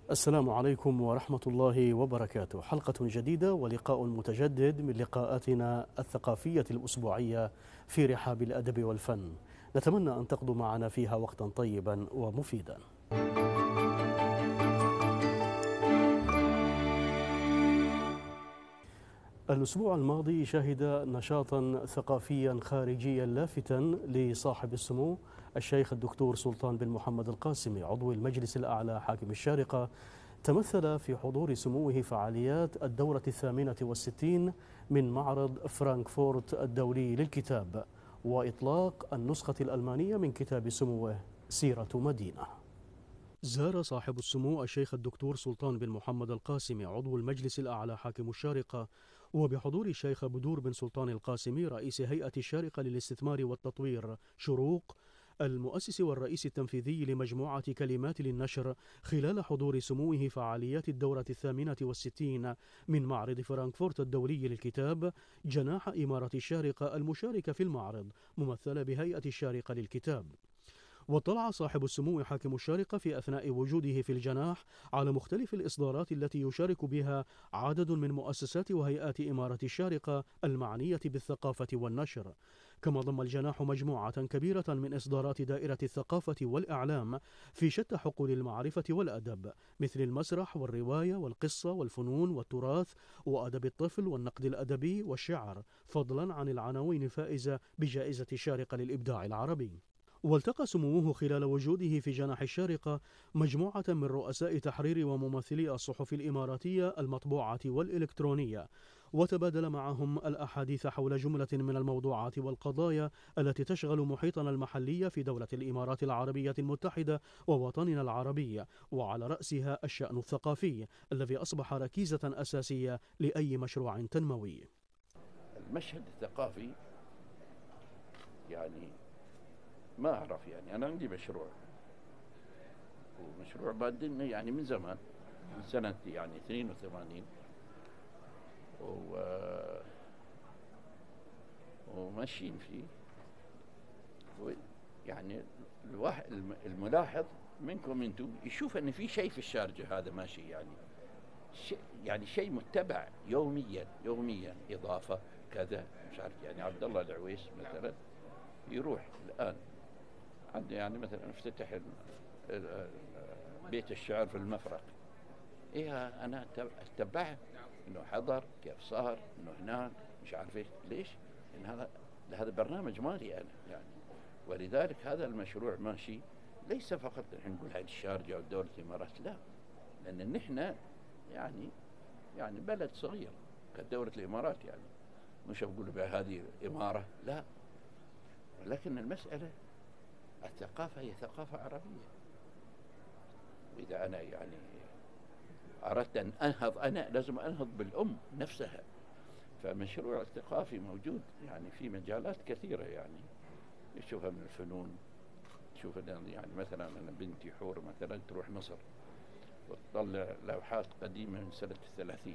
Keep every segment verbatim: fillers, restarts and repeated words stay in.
السلام عليكم ورحمة الله وبركاته. حلقة جديدة ولقاء متجدد من لقاءاتنا الثقافية الأسبوعية في رحاب الأدب والفن. نتمنى أن تقضوا معنا فيها وقتا طيبا ومفيدا. الأسبوع الماضي شهد نشاطا ثقافيا خارجيا لافتا لصاحب السمو الشيخ الدكتور سلطان بن محمد القاسمي عضو المجلس الأعلى حاكم الشارقة، تمثل في حضور سموه فعاليات الدورة الثامنة والستين من معرض فرانكفورت الدولي للكتاب وإطلاق النسخة الألمانية من كتاب سموه سيرة مدينة. زار صاحب السمو الشيخ الدكتور سلطان بن محمد القاسمي عضو المجلس الأعلى حاكم الشارقة وبحضور الشيخ بدور بن سلطان القاسمي رئيس هيئة الشارقة للاستثمار والتطوير شروق المؤسس والرئيس التنفيذي لمجموعة كلمات للنشر، خلال حضور سموه فعاليات الدورة الثامنة والستين من معرض فرانكفورت الدولي للكتاب جناح إمارة الشارقة المشاركة في المعرض ممثلة بهيئة الشارقة للكتاب. واطلع صاحب السمو حاكم الشارقة في أثناء وجوده في الجناح على مختلف الإصدارات التي يشارك بها عدد من مؤسسات وهيئات إمارة الشارقة المعنية بالثقافة والنشر، كما ضم الجناح مجموعة كبيرة من إصدارات دائرة الثقافة والإعلام في شتى حقول المعرفة والأدب، مثل المسرح والرواية والقصة والفنون والتراث وأدب الطفل والنقد الأدبي والشعر، فضلا عن العناوين الفائزة بجائزة الشارقة للإبداع العربي. والتقى سموه خلال وجوده في جناح الشارقة مجموعة من رؤساء تحرير وممثلي الصحف الإماراتية المطبوعة والإلكترونية، وتبادل معهم الأحاديث حول جملة من الموضوعات والقضايا التي تشغل محيطنا المحلي في دولة الإمارات العربية المتحدة ووطننا العربي، وعلى رأسها الشأن الثقافي الذي أصبح ركيزة أساسية لأي مشروع تنموي. المشهد الثقافي يعني ما أعرف، يعني أنا عندي مشروع ومشروع بادن يعني من زمان، من سنة يعني اثنين وثمانين، و وماشيين فيه. يعني الواحد الملاحظ منكم انتم يشوف ان في شيء في الشارجة هذا ماشي، يعني شيء يعني شيء متبع يوميا يوميا إضافة كذا مش عارف. يعني عبد الله العويس مثلا يروح الآن عنده يعني مثلا افتتح بيت الشعر في المفرق، ايه انا اتبعه انه حضر كيف صار انه هناك مش عارف ايش ليش، ان هذا هذا برنامج مالي انا يعني. ولذلك هذا المشروع ماشي ليس فقط الحين نقول هذه الشارجة او دولة الامارات، لا، لان نحن يعني يعني بلد صغير كدولة الامارات، يعني مش بقول بها هذه امارة، لا، ولكن المسألة الثقافة هي ثقافة عربية. وإذا أنا يعني أردت أن أنهض أنا لازم أنهض بالأم نفسها. فمشروع الثقافي موجود يعني في مجالات كثيرة، يعني يشوفها من الفنون، تشوف يعني مثلا أنا بنتي حور مثلا تروح مصر وتطلع لوحات قديمة من سنة الثلاثين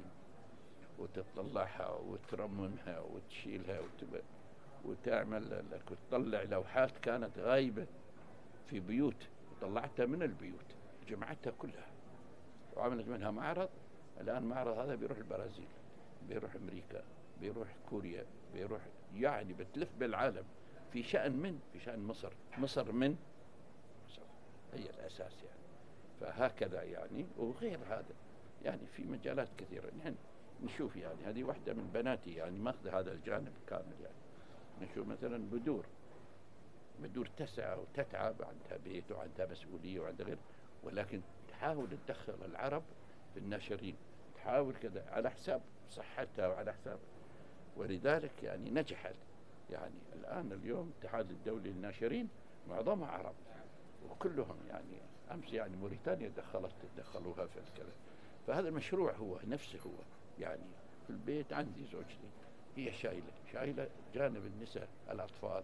وتطلعها وترممها وتشيلها وتب... وتعمل لك وتطلع لوحات كانت غايبة في بيوت وطلعتها من البيوت جمعتها كلها وعملت منها معرض. الآن معرض هذا بيروح البرازيل، بيروح أمريكا، بيروح كوريا، بيروح يعني بتلف بالعالم في شأن من في شأن مصر. مصر من مصر هي الأساس يعني. فهكذا يعني، وغير هذا يعني في مجالات كثيرة نحن نشوف. يعني هذه واحدة من بناتي يعني ماخذ هذا الجانب كامل. يعني نشوف مثلا بدور بدور تسعى وتتعب، عندها بيت وعندها مسؤولية وعندها غير، ولكن تحاول تدخل العرب في الناشرين، تحاول كذا على حساب صحتها وعلى حساب. ولذلك يعني نجحت. يعني الآن اليوم الاتحاد الدولي للناشرين معظمها عرب وكلهم يعني أمس يعني موريتانيا دخلت دخلوها في الكلام. فهذا المشروع هو نفسه هو يعني في البيت عندي زوجتي هي شايلة شايلة جانب النساء، الأطفال،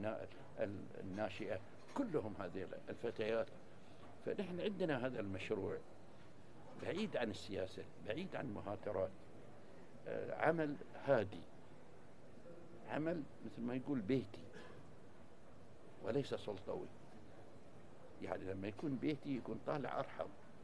الناشئة، كلهم هذه الفتيات. فنحن عندنا هذا المشروع بعيد عن السياسة، بعيد عن المهاترات، عمل هادي، عمل مثل ما يقول بيتي وليس سلطوي. يعني لما يكون بيتي يكون طالع أرحم،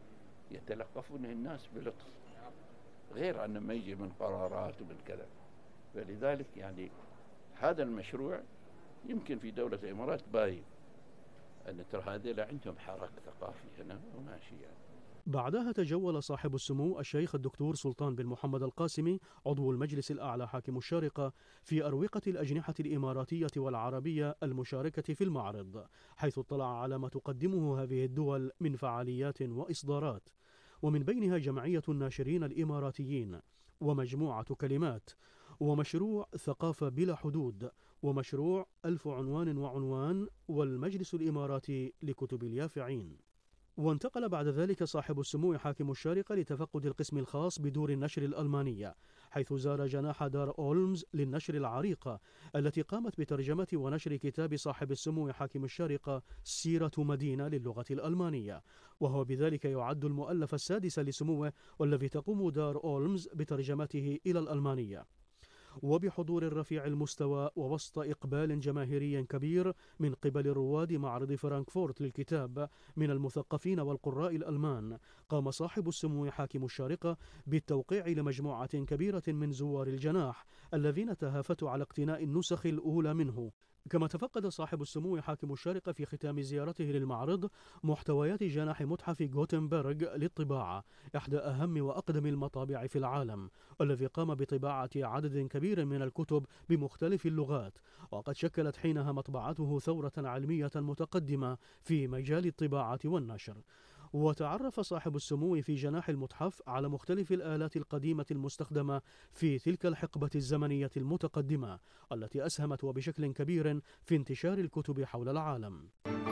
يتلقفونه الناس بلطف، غير عن ما يجي من قرارات ومن كذا. فلذلك يعني هذا المشروع يمكن في دولة الإمارات باين أن ترى هذول عندهم حراك ثقافي هنا وماشي يعني. بعدها تجول صاحب السمو الشيخ الدكتور سلطان بن محمد القاسمي عضو المجلس الأعلى حاكم الشارقة في أروقة الأجنحة الإماراتية والعربية المشاركة في المعرض، حيث اطلع على ما تقدمه هذه الدول من فعاليات وإصدارات، ومن بينها جمعية الناشرين الإماراتيين، ومجموعة كلمات، ومشروع ثقافة بلا حدود، ومشروع ألف عنوان وعنوان، والمجلس الإماراتي لكتب اليافعين. وانتقل بعد ذلك صاحب السمو حاكم الشارقة لتفقد القسم الخاص بدور النشر الألمانية، حيث زار جناح دار أولمز للنشر العريقة التي قامت بترجمة ونشر كتاب صاحب السمو حاكم الشارقة سيرة مدينة للغة الألمانية، وهو بذلك يعد المؤلف السادس لسموه، والذي تقوم دار أولمز بترجمته إلى الألمانية. وبحضور الرفيع المستوى ووسط إقبال جماهيري كبير من قبل رواد معرض فرانكفورت للكتاب من المثقفين والقراء الألمان، قام صاحب السمو حاكم الشارقة بالتوقيع لمجموعة كبيرة من زوار الجناح الذين تهافتوا على اقتناء النسخ الأولى منه. كما تفقد صاحب السمو حاكم الشارقة في ختام زيارته للمعرض محتويات جناح متحف غوتنبرغ للطباعة، إحدى أهم وأقدم المطابع في العالم، والذي قام بطباعة عدد كبير من الكتب بمختلف اللغات، وقد شكلت حينها مطبعته ثورة علمية متقدمة في مجال الطباعة والنشر. وتعرف صاحب السمو في جناح المتحف على مختلف الآلات القديمة المستخدمة في تلك الحقبة الزمنية المتقدمة التي أسهمت وبشكل كبير في انتشار الكتب حول العالم.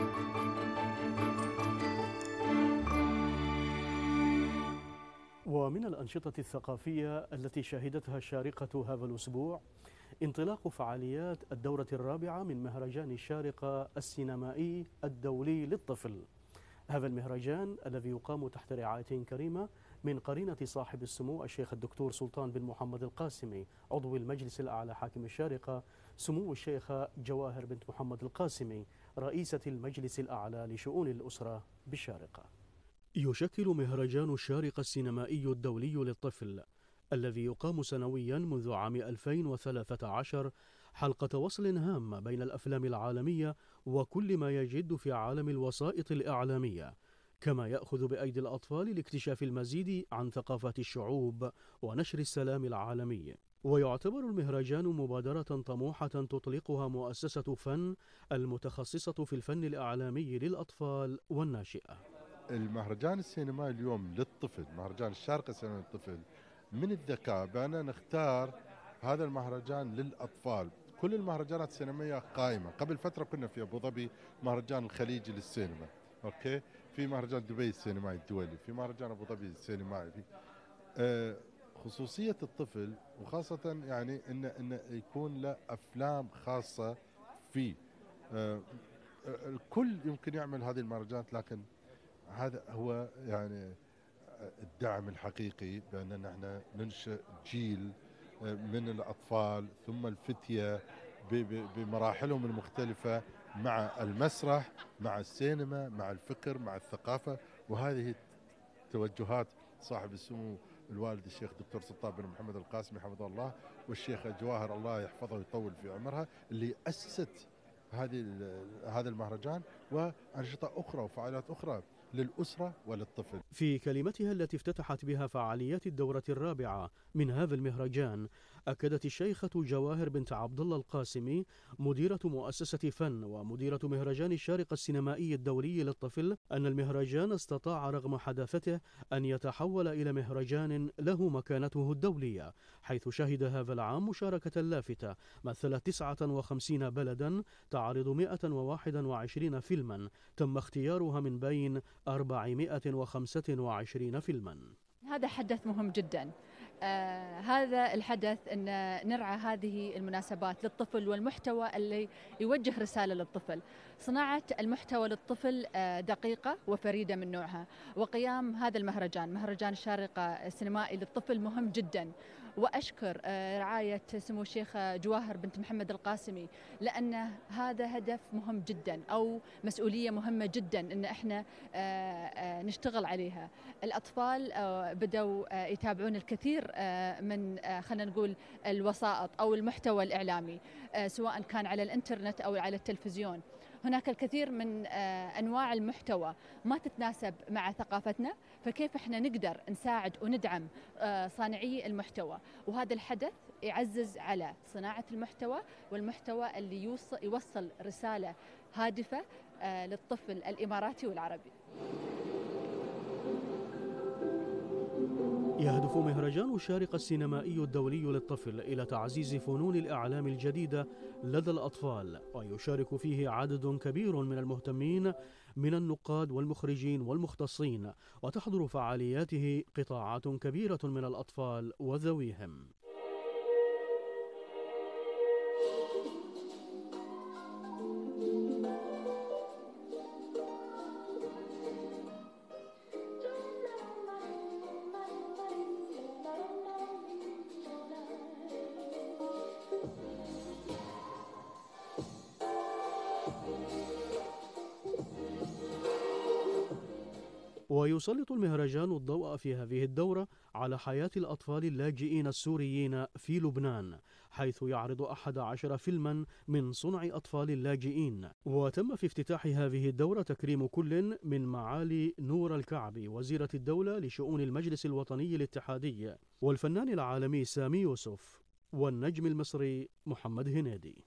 ومن الأنشطة الثقافية التي شهدتها الشارقة هذا الأسبوع انطلاق فعاليات الدورة الرابعة من مهرجان الشارقة السينمائي الدولي للطفل. هذا المهرجان الذي يقام تحت رعاية كريمة من قرينة صاحب السمو الشيخ الدكتور سلطان بن محمد القاسمي عضو المجلس الأعلى حاكم الشارقة، سمو الشيخة جواهر بنت محمد القاسمي رئيسة المجلس الأعلى لشؤون الأسرة بالشارقة. يشكل مهرجان الشارقة السينمائي الدولي للطفل الذي يقام سنويا منذ عام ألفين وثلاثة عشر حلقة وصل هامة بين الأفلام العالمية وكل ما يجد في عالم الوسائط الإعلامية، كما يأخذ بأيدي الأطفال لاكتشاف المزيد عن ثقافات الشعوب ونشر السلام العالمي. ويعتبر المهرجان مبادرة طموحة تطلقها مؤسسة فن المتخصصة في الفن الإعلامي للأطفال والناشئة. المهرجان السينمائي اليوم للطفل، مهرجان الشارقة السينمائي للطفل، من الذكاء بأننا نختار هذا المهرجان للأطفال. كل المهرجانات السينمائية قائمة. قبل فترة كنا في أبو ظبي مهرجان الخليجي للسينما، أوكي، في مهرجان دبي السينمائي الدولي، في مهرجان أبو ظبي السينمائي. في آه خصوصية الطفل، وخاصة يعني إن إن يكون له أفلام خاصة فيه. آه الكل يمكن يعمل هذه المهرجانات، لكن هذا هو يعني الدعم الحقيقي، بأننا احنا ننشئ جيل من الأطفال ثم الفتية بمراحلهم المختلفة مع المسرح، مع السينما، مع الفكر، مع الثقافة. وهذه توجهات صاحب السمو الوالد الشيخ دكتور سلطان بن محمد القاسمي حفظه الله، والشيخة جواهر الله يحفظها ويطول في عمرها، اللي أسست هذه هذا المهرجان وأنشطة أخرى وفعاليات أخرى للأسرة وللطفل. في كلمتها التي افتتحت بها فعاليات الدورة الرابعة من هذا المهرجان، أكدت الشيخة جواهر بنت عبد الله القاسمي مديرة مؤسسة فن ومديرة مهرجان الشارقة السينمائي الدولي للطفل أن المهرجان استطاع رغم حداثته أن يتحول إلى مهرجان له مكانته الدولية، حيث شهد هذا العام مشاركة لافتة مثلت تسعة وخمسين بلدا تعرض مئة وواحد وعشرين فيلما تم اختيارها من بين أربعمئة وخمسة وعشرين فيلما. هذا حدث مهم جدا. آه هذا الحدث أن نرعى هذه المناسبات للطفل والمحتوى اللي يوجه رسالة للطفل. صناعة المحتوى للطفل دقيقة وفريدة من نوعها، وقيام هذا المهرجان مهرجان الشارقة السينمائي للطفل مهم جدا. وأشكر رعاية سمو الشيخ جواهر بنت محمد القاسمي، لأن هذا هدف مهم جدا أو مسؤولية مهمة جدا إن إحنا نشتغل عليها. الأطفال بدأوا يتابعون الكثير من خلينا نقول الوسائط أو المحتوى الإعلامي، سواء كان على الإنترنت أو على التلفزيون. هناك الكثير من أنواع المحتوى ما تتناسب مع ثقافتنا، فكيف احنا نقدر نساعد وندعم صانعي المحتوى؟ وهذا الحدث يعزز على صناعة المحتوى، والمحتوى اللي يوصل, يوصل رسالة هادفة للطفل الإماراتي والعربي. يهدف مهرجان الشارقة السينمائي الدولي للطفل إلى تعزيز فنون الإعلام الجديدة لدى الأطفال، ويشارك فيه عدد كبير من المهتمين من النقاد والمخرجين والمختصين، وتحضر فعالياته قطاعات كبيرة من الأطفال وذويهم. ويسلط المهرجان الضوء في هذه الدورة على حياة الأطفال اللاجئين السوريين في لبنان، حيث يعرض أحد عشر فيلما من صنع أطفال اللاجئين. وتم في افتتاح هذه الدورة تكريم كل من معالي نور الكعبي وزيرة الدولة لشؤون المجلس الوطني الاتحادي، والفنان العالمي سامي يوسف، والنجم المصري محمد هنيدي.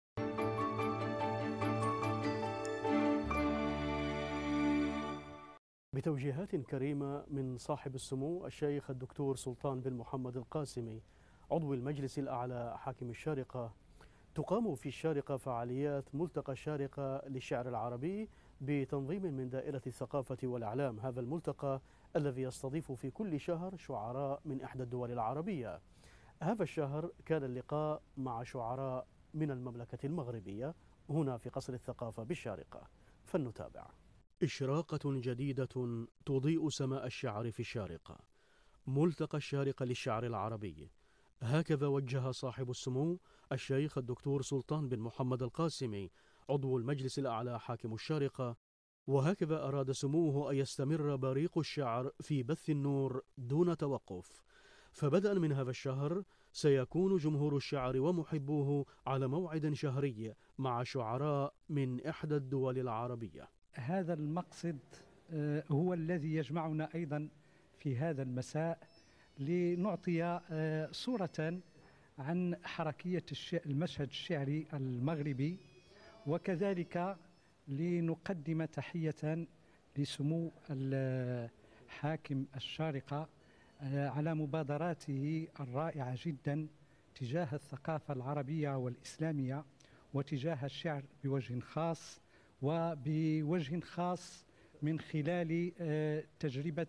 بتوجيهات كريمة من صاحب السمو الشيخ الدكتور سلطان بن محمد القاسمي عضو المجلس الأعلى حاكم الشارقة، تقام في الشارقة فعاليات ملتقى الشارقة للشعر العربي بتنظيم من دائرة الثقافة والإعلام. هذا الملتقى الذي يستضيف في كل شهر شعراء من إحدى الدول العربية. هذا الشهر كان اللقاء مع شعراء من المملكة المغربية هنا في قصر الثقافة بالشارقة، فلنتابع. إشراقة جديدة تضيء سماء الشعر في الشارقة، ملتقى الشارقة للشعر العربي. هكذا وجه صاحب السمو الشيخ الدكتور سلطان بن محمد القاسمي عضو المجلس الأعلى حاكم الشارقة، وهكذا أراد سموه أن يستمر بريق الشعر في بث النور دون توقف. فبدءا من هذا الشهر سيكون جمهور الشعر ومحبوه على موعد شهري مع شعراء من إحدى الدول العربية. هذا المقصد هو الذي يجمعنا أيضا في هذا المساء لنعطي صورة عن حركية المشهد الشعري المغربي، وكذلك لنقدم تحية لسمو حاكم الشارقة على مبادراته الرائعة جدا تجاه الثقافة العربية والإسلامية وتجاه الشعر بوجه خاص، وبوجه خاص من خلال تجربة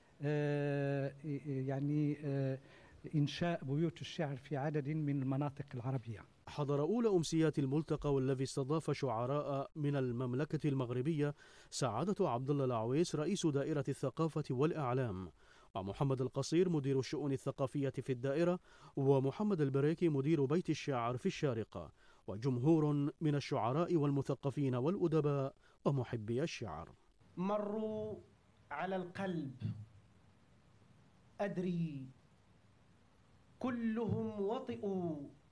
يعني إنشاء بيوت الشعر في عدد من المناطق العربية. حضر أولى أمسيات الملتقى والذي استضاف شعراء من المملكة المغربية سعادة عبد الله العويس رئيس دائرة الثقافة والإعلام، ومحمد القصير مدير الشؤون الثقافية في الدائرة، ومحمد البريكي مدير بيت الشعر في الشارقة، وجمهور من الشعراء والمثقفين والأدباء ومحبي الشعر. مروا على القلب أدري كلهم وطئوا،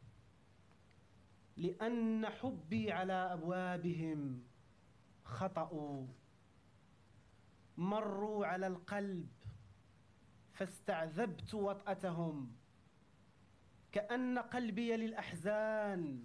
لأن حبي على أبوابهم خطأوا. مروا على القلب فاستعذبت وطأتهم، كأن قلبي للأحزان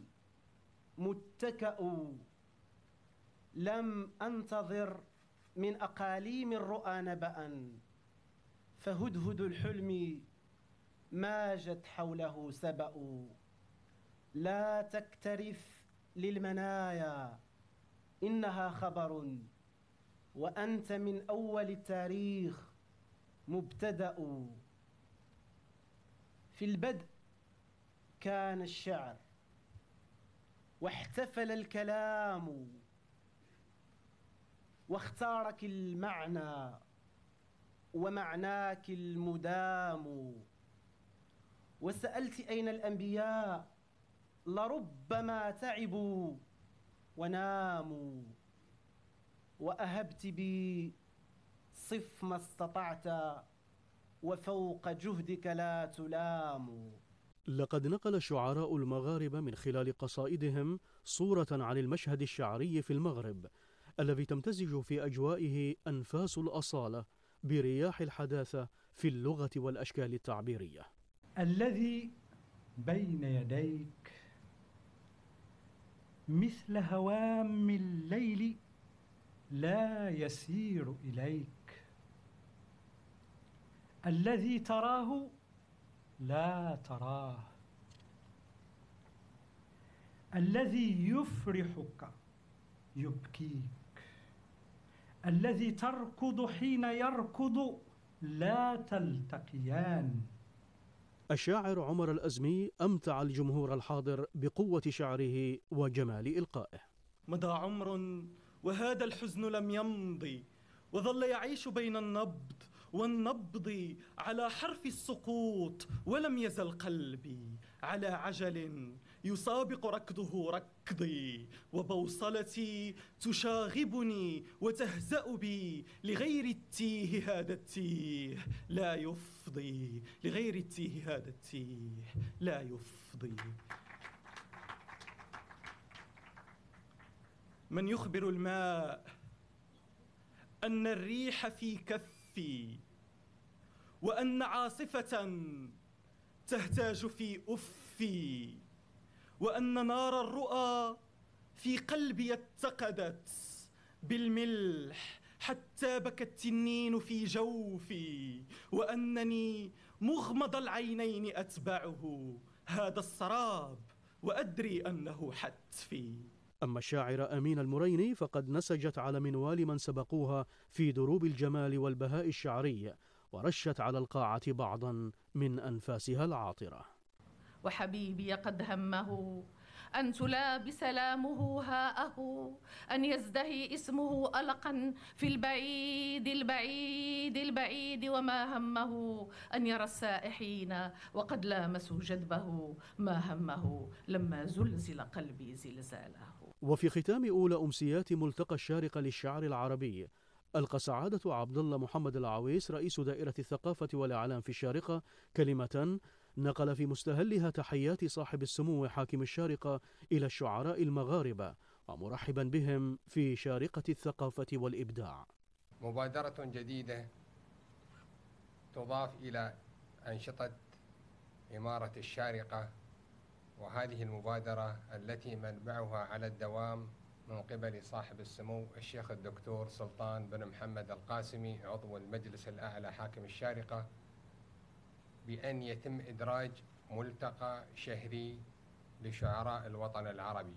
متكأ. لم أنتظر من أقاليم الرؤى نبأ، فهدهد الحلم ماجت حوله سبأ. لا تكترث للمنايا إنها خبر، وأنت من أول التاريخ مبتدأ. في البدء كان الشعر واحتفل الكلام واختارك المعنى ومعناك المدام، وسألت أين الأنبياء لربما تعبوا وناموا، وأهبت بي صف ما استطعت وفوق جهدك لا تلام. لقد نقل الشعراء المغاربة من خلال قصائدهم صورة عن المشهد الشعري في المغرب الذي تمتزج في أجوائه أنفاس الأصالة برياح الحداثة في اللغة والأشكال التعبيرية. الذي بين يديك مثل هوام الليل لا يسير إليك، الذي تراه لا تراه، الذي يفرحك يبكيك، الذي تركض حين يركض لا تلتقيان. الشاعر عمر الأزمي أمتع الجمهور الحاضر بقوة شعره وجمال إلقائه. مضى عمر وهذا الحزن لم يمضي، وظل يعيش بين النبض والنبض على حرف السقوط، ولم يزل قلبي على عجل يسابق ركضه ركضي، وبوصلتي تشاغبني وتهزأ بي، لغير التيه هذا التيه لا يفضي، لغير التيه هذا التيه لا يفضي. من يخبر الماء أن الريح في كفي، وأن عاصفة تهتاج في أفي، وأن نار الرؤى في قلبي اتقدت بالملح حتى بكى التنين في جوفي، وأنني مغمض العينين أتبعه هذا السراب وأدري أنه حتفي. أما الشاعر أمين المريني فقد نسجت على منوال من سبقوها في دروب الجمال والبهاء الشعري، ورشت على القاعة بعضا من أنفاسها العاطرة. وحبيبي قد همه أن تلابس سلامه هاءه، أن يزدهي اسمه ألقا في البعيد البعيد البعيد، وما همه أن يرى السائحين وقد لامسوا جدبه، ما همه لما زلزل قلبي زلزاله. وفي ختام أولى أمسيات ملتقى الشارقة للشعر العربي، ألقى سعادة عبد الله محمد العويس رئيس دائرة الثقافة والإعلام في الشارقة كلمة نقل في مستهلها تحيات صاحب السمو حاكم الشارقة إلى الشعراء المغاربة، ومرحبا بهم في شارقة الثقافة والإبداع. مبادرة جديدة تضاف إلى أنشطة إمارة الشارقة، وهذه المبادرة التي منبعها على الدوام من قبل صاحب السمو الشيخ الدكتور سلطان بن محمد القاسمي عضو المجلس الأعلى حاكم الشارقة، بأن يتم إدراج ملتقى شهري لشعراء الوطن العربي.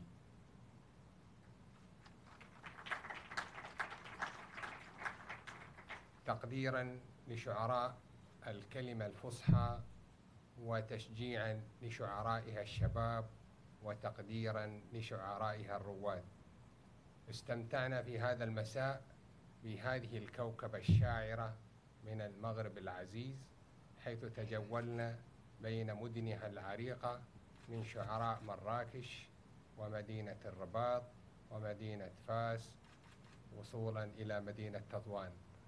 تقديرا لشعراء الكلمة الفصحى، وتشجيعا لشعرائها الشباب، وتقديرا لشعرائها الرواد. استمتعنا في هذا المساء بهذه الكوكبة الشاعرة من المغرب العزيز، حيث تجولنا بين مدنها العريقة من شعراء مراكش ومدينة الرباط ومدينة فاس وصولا إلى مدينة تطوان.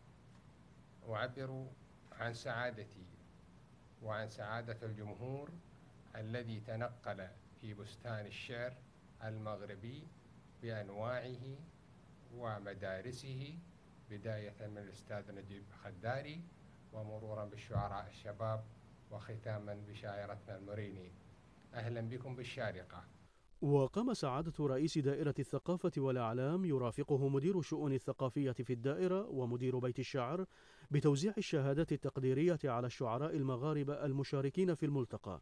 أعبر عن سعادتي وعن سعادة الجمهور الذي تنقل في بستان الشعر المغربي بأنواعه ومدارسه، بداية من الأستاذ نجيب خداري ومرورا بالشعراء الشباب وختاما بشاعرتنا المريني. أهلا بكم بالشارقة. وقام سعادة رئيس دائرة الثقافة والإعلام يرافقه مدير الشؤون الثقافية في الدائرة ومدير بيت الشعر بتوزيع الشهادات التقديرية على الشعراء المغاربة المشاركين في الملتقى.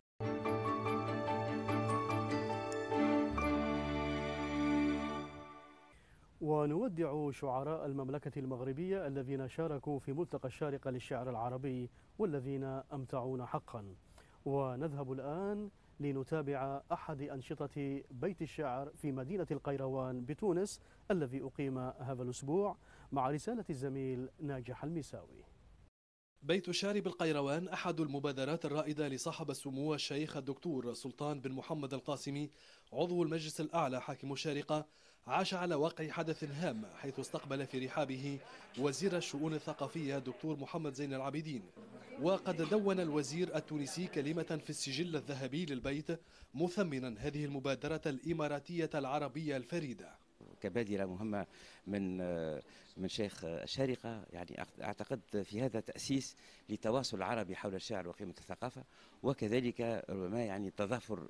ونودع شعراء المملكة المغربية الذين شاركوا في ملتقى الشارقة للشعر العربي والذين أمتعونا حقا. ونذهب الآن لنتابع أحد أنشطة بيت الشعر في مدينة القيروان بتونس الذي أقيم هذا الأسبوع مع رسالة الزميل ناجح المساوي. بيت الشعر بالقيروان أحد المبادرات الرائدة لصاحب السمو الشيخ الدكتور سلطان بن محمد القاسمي عضو المجلس الأعلى حاكم الشارقة، عاش على واقع حدث هام حيث استقبل في رحابه وزير الشؤون الثقافية دكتور محمد زين العابدين. وقد دون الوزير التونسي كلمة في السجل الذهبي للبيت مثمنا هذه المبادرة الإماراتية العربية الفريدة كبادرة مهمة من من شيخ الشارقة. يعني أعتقد في هذا تأسيس لتواصل عربي حول الشعر وقيمة الثقافة، وكذلك ربما يعني تضافر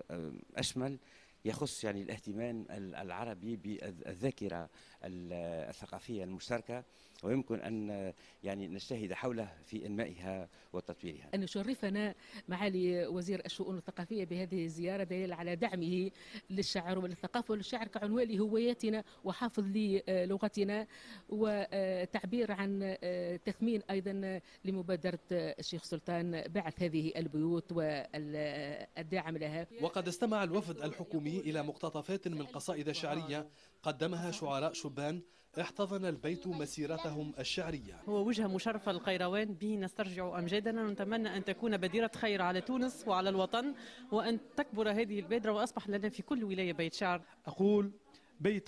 أشمل يخص يعني الاهتمام العربي بالذاكرة الثقافية المشتركة، ويمكن أن يعني نجتهد حوله في إنمائها وتطويرها. أن يشرفنا معالي وزير الشؤون الثقافية بهذه الزيارة دليل على دعمه للشعر وللثقافة وللشعر كعنوان لهويتنا وحافظ للغتنا، وتعبير عن تثمين أيضا لمبادرة الشيخ سلطان بعث هذه البيوت والداعم لها. وقد استمع الوفد الحكومي إلى مقتطفات من قصائد شعرية قدمها شعراء شبان احتضن البيت مسيرتهم الشعرية. هو وجهة مشرفة للقيروان، به نسترجع أمجادنا، ونتمنى أن تكون بديرة خير على تونس وعلى الوطن، وأن تكبر هذه البادرة وأصبح لنا في كل ولاية بيت شعر. أقول بيت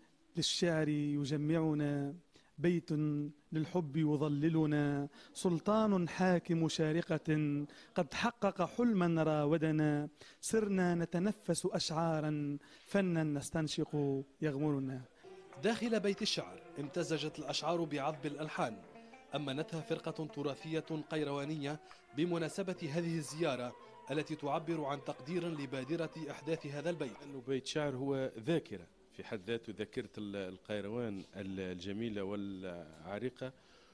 للشعر يجمعنا، بيت للحب يظللنا، سلطان حاكم شارقة قد حقق حلما راودنا، سرنا نتنفس أشعارا فنا نستنشق يغمرنا. داخل بيت الشعر امتزجت الأشعار بعذب الألحان، أمنتها فرقة تراثية قيروانية بمناسبة هذه الزيارة التي تعبر عن تقدير لبادرة إحداث هذا البيت. أنه بيت شعر هو ذاكرة في حد ذاته، ذاكرة القيروان الجميلة والعريقة،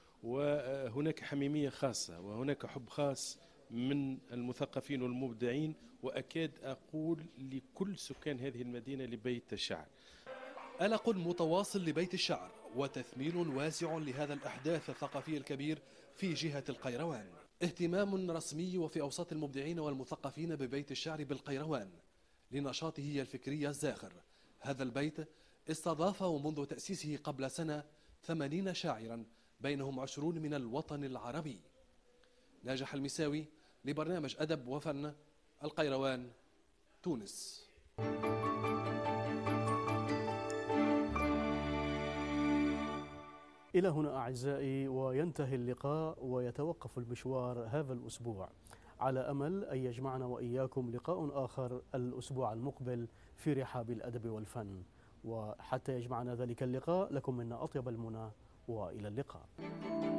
وهناك حميمية خاصة وهناك حب خاص من المثقفين والمبدعين، وأكاد أقول لكل سكان هذه المدينة لبيت الشعر. قلق متواصل لبيت الشعر وتثمين واسع لهذا الإحداث الثقافي الكبير في جهة القيروان. اهتمام رسمي وفي أوساط المبدعين والمثقفين ببيت الشعر بالقيروان لنشاطه الفكري الزاخر. هذا البيت استضاف منذ تأسيسه قبل سنة ثمانين شاعرا بينهم عشرون من الوطن العربي. ناجح المساوي لبرنامج أدب وفن، القيروان، تونس. إلى هنا أعزائي وينتهي اللقاء ويتوقف المشوار هذا الأسبوع، على أمل أن يجمعنا وإياكم لقاء آخر الأسبوع المقبل في رحاب الأدب والفن. وحتى يجمعنا ذلك اللقاء لكم منا أطيب المنى وإلى اللقاء.